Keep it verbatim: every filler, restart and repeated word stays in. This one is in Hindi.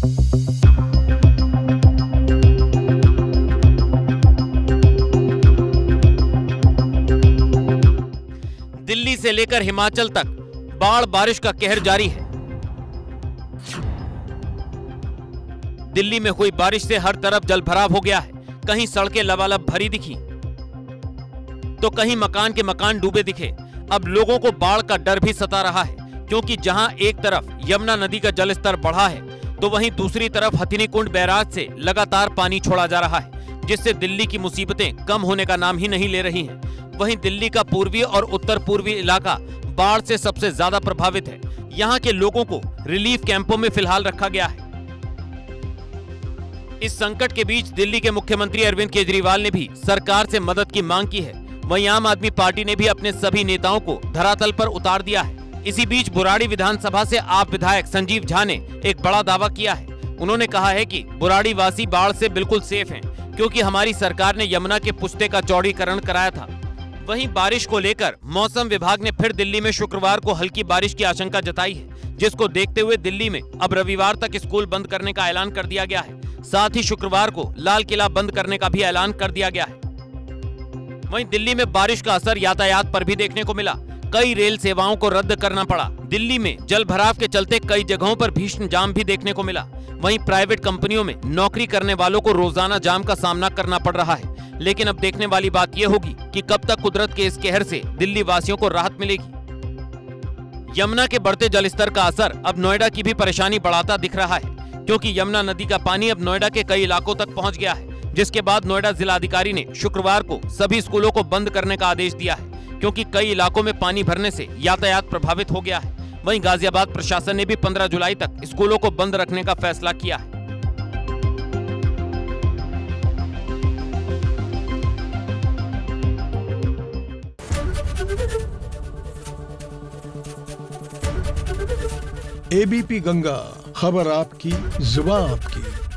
दिल्ली से लेकर हिमाचल तक बाढ़ बारिश का कहर जारी है। दिल्ली में हुई बारिश से हर तरफ जलभराव हो गया है। कहीं सड़कें लबालब भरी दिखी तो कहीं मकान के मकान डूबे दिखे। अब लोगों को बाढ़ का डर भी सता रहा है, क्योंकि जहां एक तरफ यमुना नदी का जलस्तर बढ़ा है तो वहीं दूसरी तरफ हथिनीकुंड बैराज से लगातार पानी छोड़ा जा रहा है, जिससे दिल्ली की मुसीबतें कम होने का नाम ही नहीं ले रही हैं। वहीं दिल्ली का पूर्वी और उत्तर पूर्वी इलाका बाढ़ से सबसे ज्यादा प्रभावित है। यहां के लोगों को रिलीफ कैंपों में फिलहाल रखा गया है। इस संकट के बीच दिल्ली के मुख्यमंत्री अरविंद केजरीवाल ने भी सरकार से मदद की मांग की है। वहीं आम आदमी पार्टी ने भी अपने सभी नेताओं को धरातल पर उतार दिया है। इसी बीच बुराड़ी विधानसभा से आप विधायक संजीव झा ने एक बड़ा दावा किया है। उन्होंने कहा है कि बुराड़ी वासी बाढ़ से बिल्कुल सेफ हैं, क्योंकि हमारी सरकार ने यमुना के पुश्ते का चौड़ीकरण कराया था। वहीं बारिश को लेकर मौसम विभाग ने फिर दिल्ली में शुक्रवार को हल्की बारिश की आशंका जताई है, जिसको देखते हुए दिल्ली में अब रविवार तक स्कूल बंद करने का ऐलान कर दिया गया है। साथ ही शुक्रवार को लाल किला बंद करने का भी ऐलान कर दिया गया है। वहीं दिल्ली में बारिश का असर यातायात पर भी देखने को मिला। कई रेल सेवाओं को रद्द करना पड़ा। दिल्ली में जल भराव के चलते कई जगहों पर भीषण जाम भी देखने को मिला। वहीं प्राइवेट कंपनियों में नौकरी करने वालों को रोजाना जाम का सामना करना पड़ रहा है। लेकिन अब देखने वाली बात यह होगी कि कब तक कुदरत के इस कहर से दिल्ली वासियों को राहत मिलेगी। यमुना के बढ़ते जलस्तर का असर अब नोएडा की भी परेशानी बढ़ाता दिख रहा है, क्योंकि यमुना नदी का पानी अब नोएडा के कई इलाकों तक पहुंच गया है। जिसके बाद नोएडा जिलाधिकारी ने शुक्रवार को सभी स्कूलों को बंद करने का आदेश दिया है, क्योंकि कई इलाकों में पानी भरने से यातायात प्रभावित हो गया है। वहीं गाजियाबाद प्रशासन ने भी पंद्रह जुलाई तक स्कूलों को बंद रखने का फैसला किया है। एबीपी गंगा, खबर आपकी, जुबान आपकी।